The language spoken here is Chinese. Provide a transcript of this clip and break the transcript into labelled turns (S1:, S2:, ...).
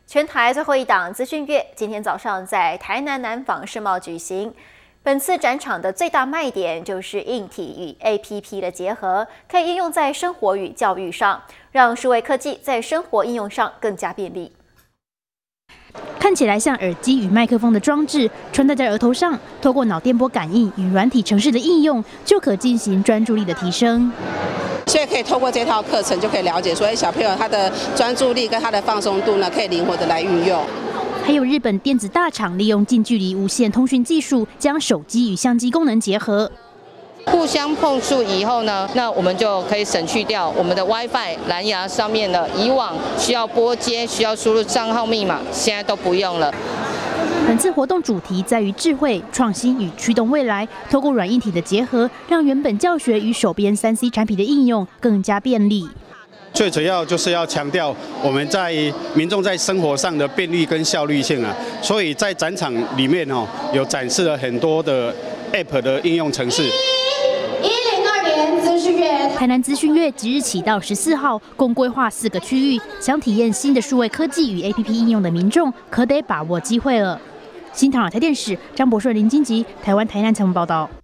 S1: 全台最后一档资讯月今天早上在台南南纺世贸举行。本次展场的最大卖点就是硬体与 APP 的结合，可以应用在生活与教育上，让数位科技在生活应用上更加便利。
S2: 看起来像耳机与麦克风的装置，穿戴在额头上，透过脑电波感应与软体程式的应用，就可进行专注力的提升。
S3: 所以可以透过这套课程，就可以了解说，小朋友他的专注力跟他的放松度呢，可以灵活的来运用。
S2: 还有日本电子大厂利用近距离无线通讯技术，将手机与相机功能结合。
S4: 互相碰触以后呢，那我们就可以省去掉我们的 WiFi 蓝牙上面的以往需要拨接、需要输入账号密码，现在都不用了。
S2: 本次活动主题在于智慧、创新与驱动未来，透过软硬体的结合，让原本教学与手边3C 产品的应用更加便利。
S5: 最主要就是要强调我们在民众在生活上的便利跟效率性啊，所以在展场里面有展示了很多的 App 的应用程式。
S6: 102年资讯月，
S2: 台南资讯月即日起到14号，共规划4个区域，想体验新的数位科技与 APP 应用的民众，可得把握机会了。新唐人台电视张博顺、林金吉，台湾台南采访报道。